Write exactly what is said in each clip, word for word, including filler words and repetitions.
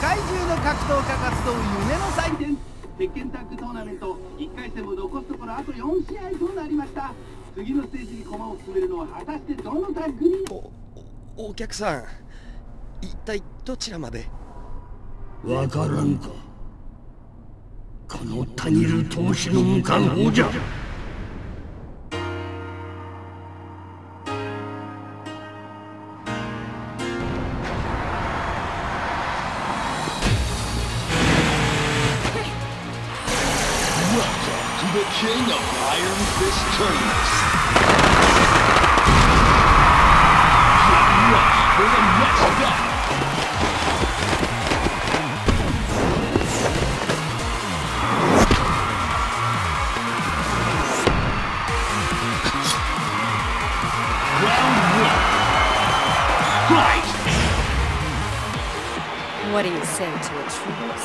界中の格闘家が集う夢の祭典鉄拳タッグトーナメントいっかい戦も残すところあとよん試合となりました。次のステージに駒を進めるのは果たしてどのタッグに。 お、お客さん、一体どちらまで。 わからんか。このたぎる闘志の無冠法じゃ。 The king of Iron Fist tournaments. Get ready for the next battle. Round one. Fight! What do you say to a truce?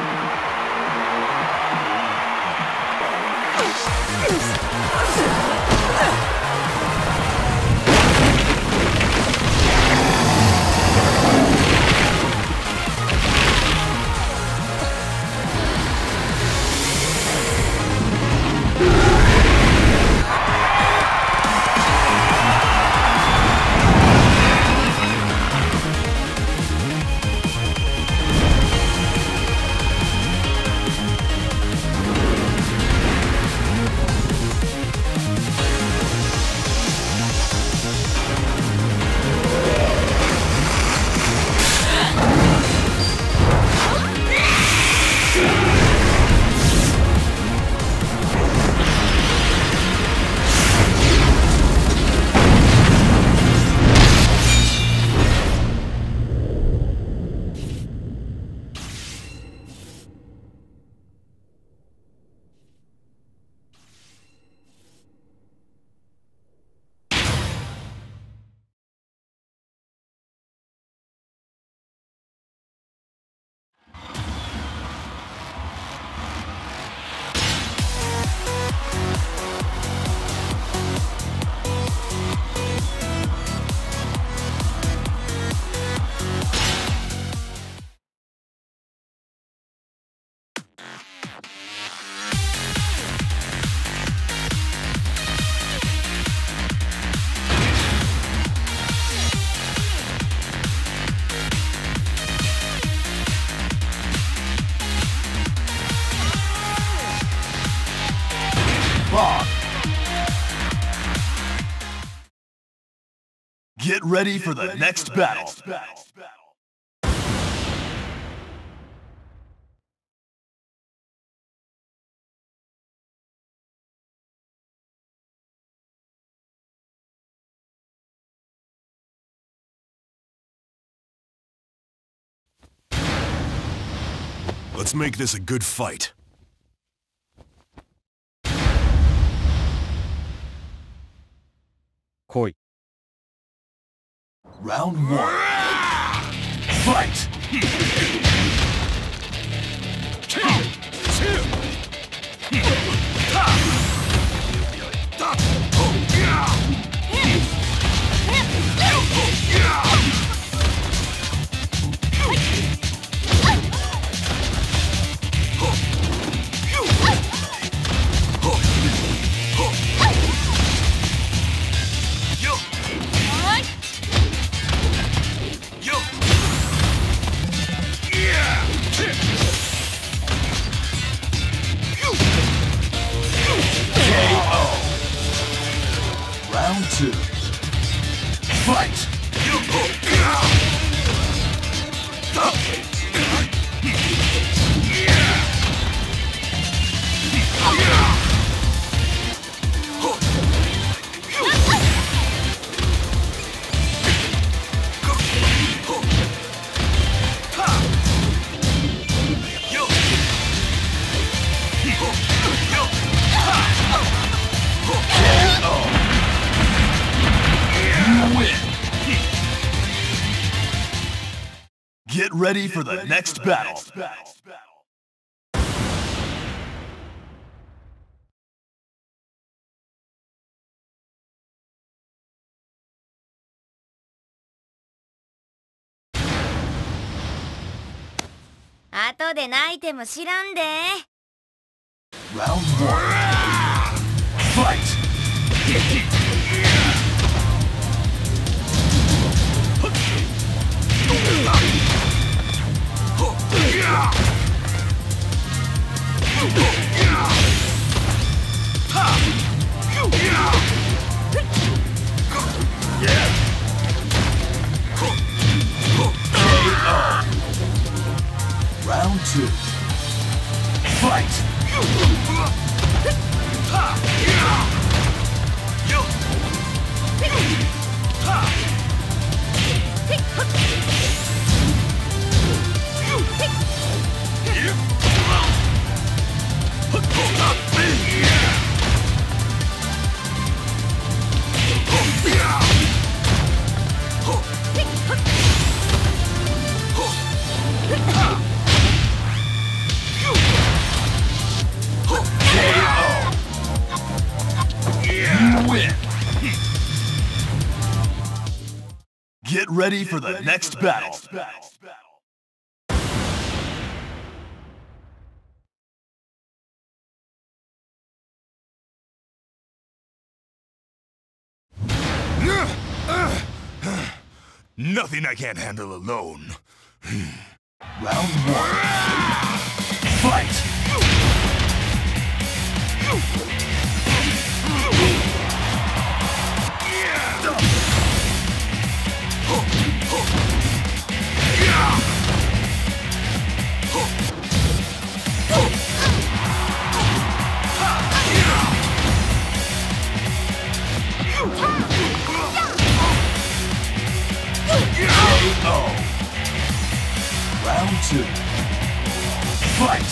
Get ready for the next battle. Let's make this a good fight. Koi. Round one. Fight! Round two. Fight! Get ready for the next battle. 後で泣いても知らんで。 Round one. Fight! Round two. Fight! Get ready for the next battle. Nothing I can't handle alone. Round one. Fight! Round two. Fight!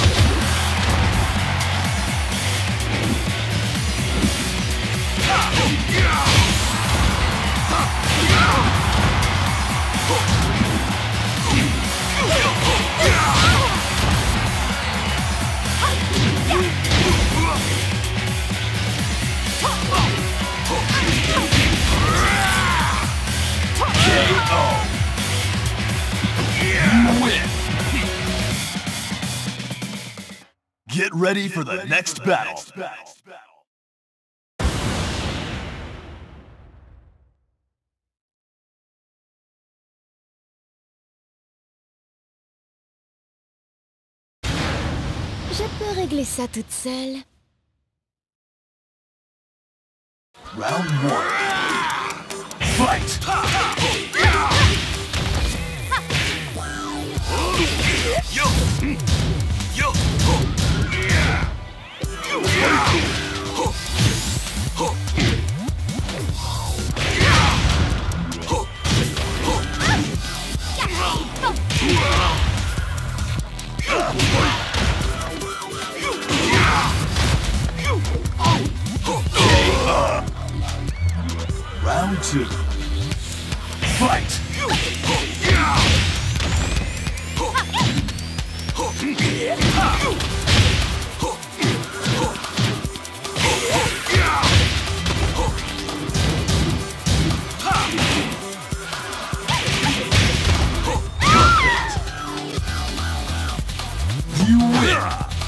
Get ready for the next battle. Je peux régler ça toute seule. Round one. Fight! Yo! Yo! Round two. Fight! You win!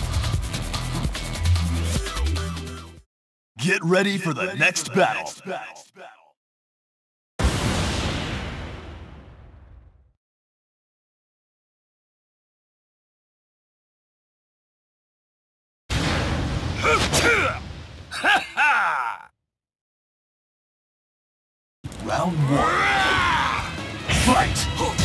Get ready for the next battle. Round one. Fight!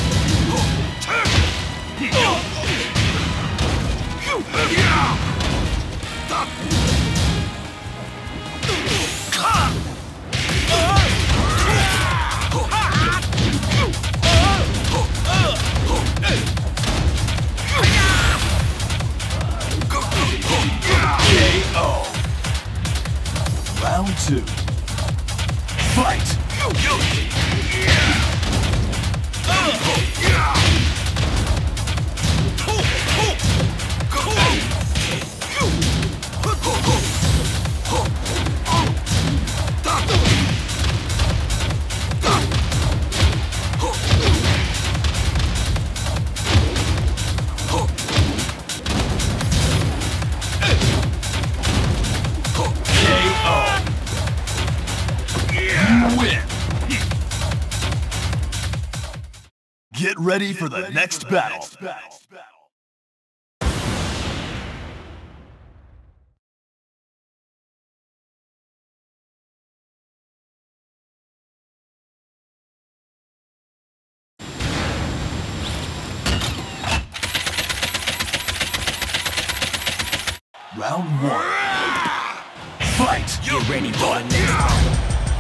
Round two. Fight! Get ready for the next battle. Round one. Fight! Get ready for the next battle.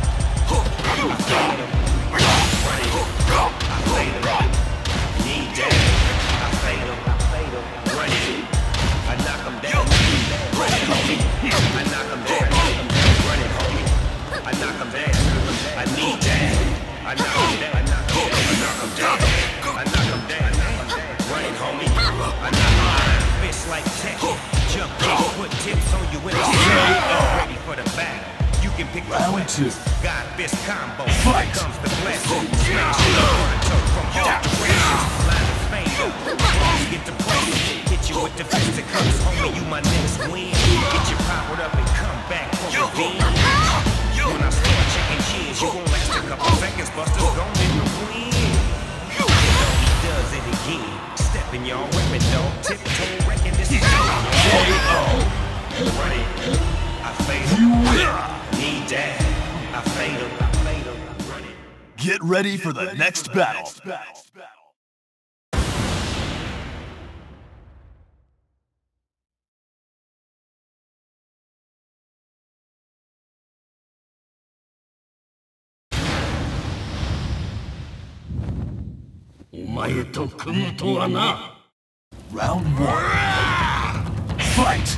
Need that. I fade him. Run it. I knock him down. Run it, homie. I knock him down. Run it, homie. I knock him down. I need that. I knock him down. I knock him down. I knock him down. Run it, homie. I knock him down. Fist like tech. Jump kick, put tips on you in the ready for the battle. You can pick round two. God fist combo. Fight. Here comes the blessing. Smash you from all directions. Line of fame. Cross get the praise. Hit you with the fisticuffs. Homie, you my next win. Get you powered up and come back for revenge. When I start checking cheers, you gon' last a couple seconds. Buster's gon' make you win. You know he does it again. Stepping y'all weapon, dog. Tiptoe wrecking this is K O. Run it. I fade him. You win. Need that. I fade him. I fade him. Run it. Get ready for the next battle. Round one. Fight!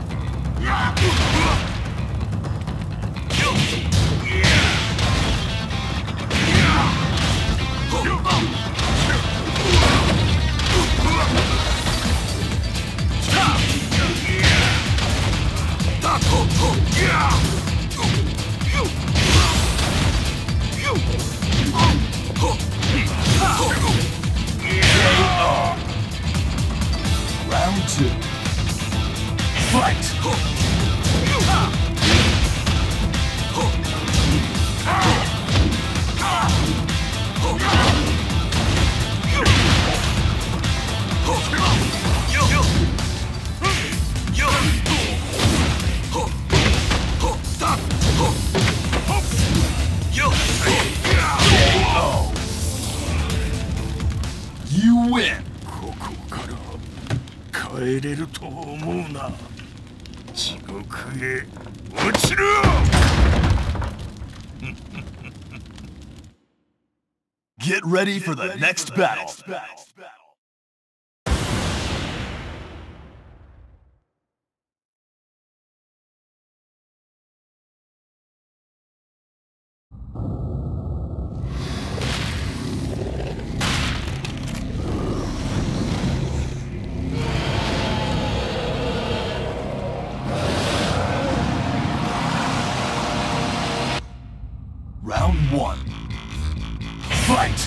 Round two. Fight! You win! 帰れると思うな。地獄へ落ちろ Get ready for the next battle. Round one. Fight!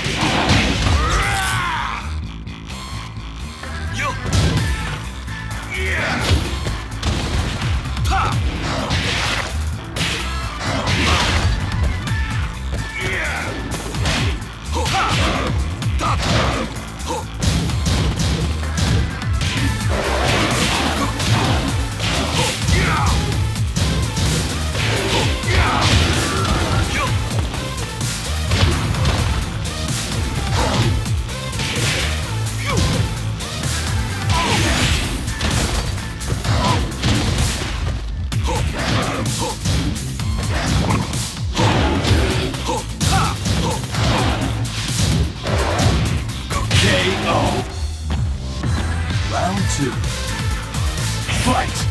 Round two. Fight!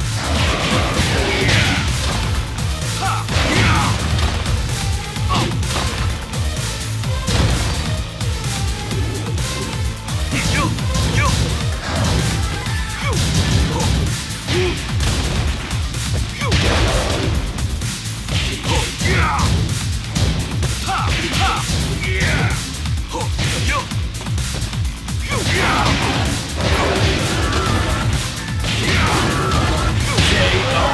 K O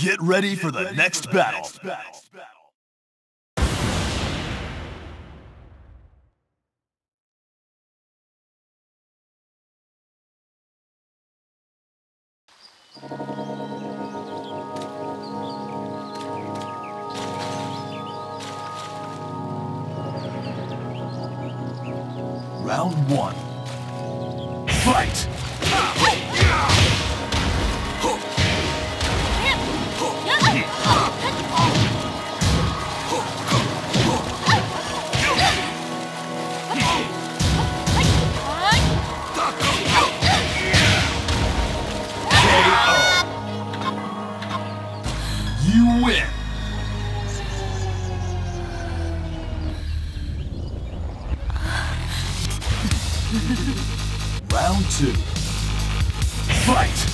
Get ready for the next battle. Round one. Fight! You win! Round two. Fight!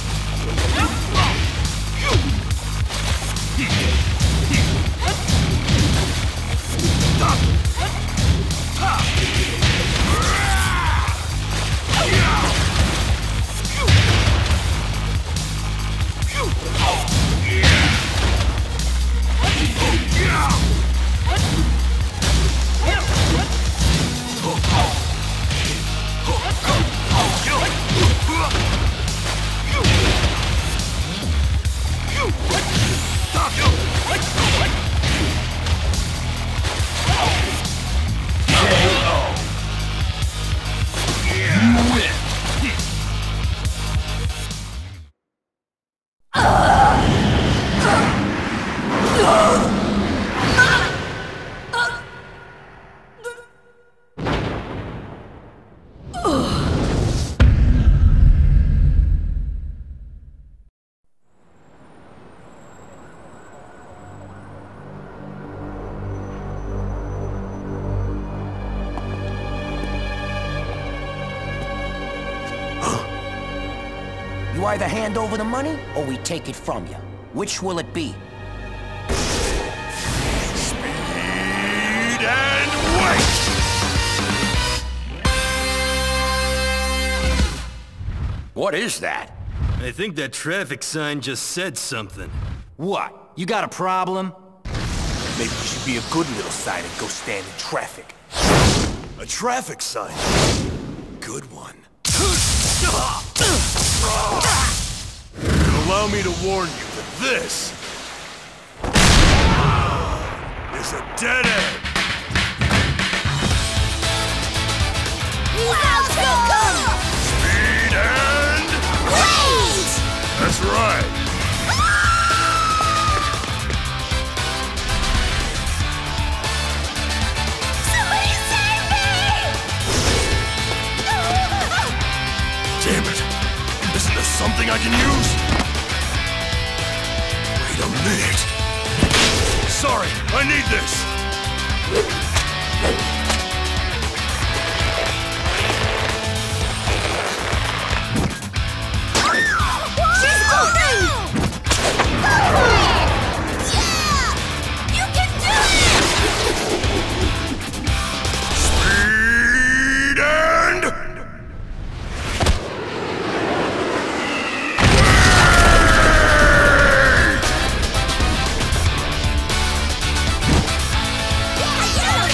You either hand over the money, or we take it from you. Which will it be? Speed and wait! What is that? I think that traffic sign just said something. What? You got a problem? Maybe you should be a good little sign and go stand in traffic. A traffic sign. Good one. Allow me to warn you that this is a dead end. Speed and wait! That's right. Somebody save me! Damn it! Isn't there something I can use? Wait a minute. Sorry, I need this. She's moving! Yeah! You can do it! Speed and Yeah, yeah!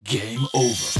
Game over.